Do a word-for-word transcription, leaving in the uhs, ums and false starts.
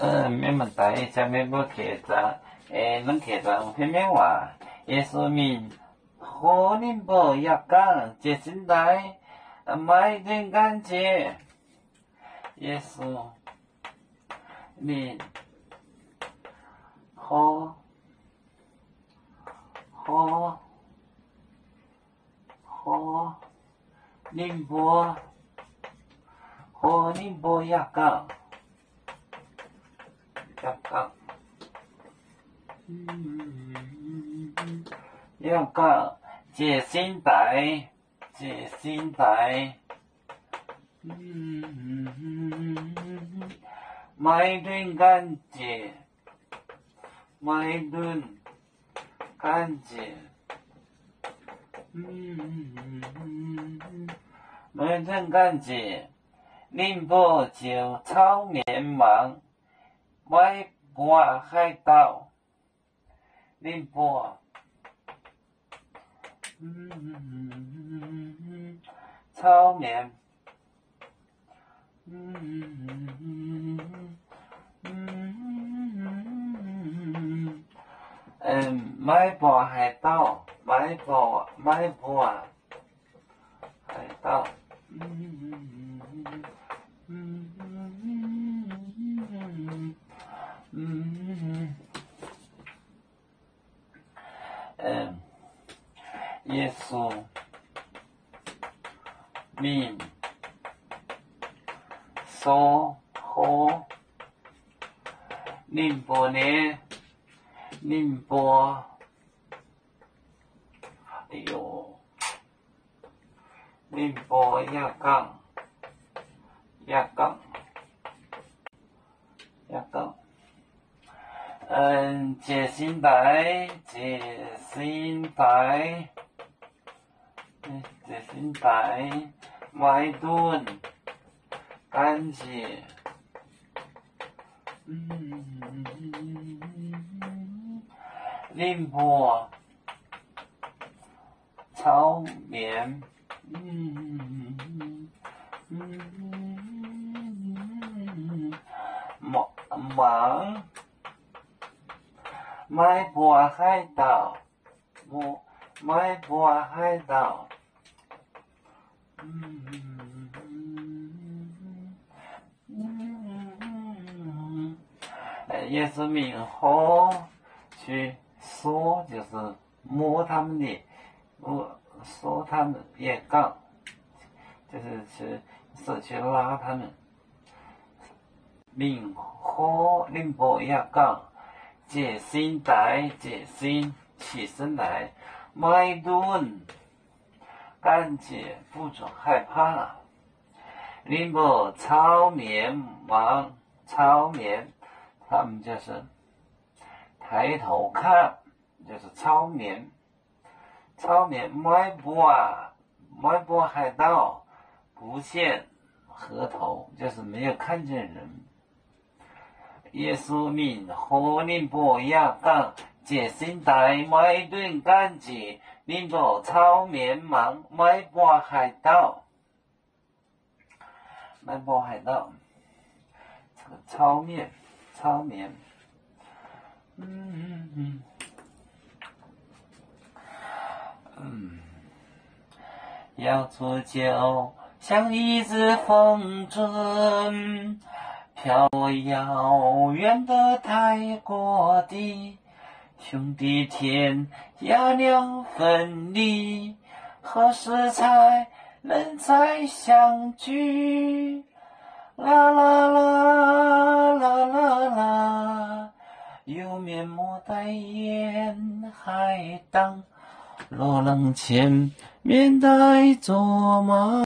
呃，咩问题？啥物要客栈？诶，咱客栈有片面话，耶稣名，好人无也讲，这心态，买点感觉，耶稣名，好，好，好，人无，好人无也讲。也讲，嗯，也讲，这心态，这心态，嗯，买顿感觉，买顿感觉，嗯，买顿感觉，宁波就炒面忙。买半海岛，宁波，嗯，炒面，嗯，嗯，嗯，买半海岛，买半买半海岛，嗯，嗯，嗯，嗯，耶稣名所好，宁波呢？宁波，哎呦，宁波也讲，也讲，也讲。嗯，这心态，这心态，这心态，买顿，感觉，嗯，宁波，炒面，嗯，嗯，忙忙。买半海岛，我买半海岛，嗯嗯嗯，耶稣名好去说，就是摸他们的，我说他们也杠，就是去是去拉他们，名好宁波也杠。这心态，这心起身来，买顿，感觉不准害怕。宁波炒面忙，炒面，他们就是抬头看，就是炒面，炒面买半，买半海盗，不见河头，就是没有看见人。耶稣名和宁波也讲，这心态买顿感觉，宁波炒面忙买半海岛，买半海岛，这个炒面，炒面，嗯嗯嗯，嗯，要做就像一只风筝。飘遥远的泰国地，兄弟天涯两分离，何时才能再相聚？啦啦啦啦啦啦，有面膜代言海荡，落冷前面带作梦。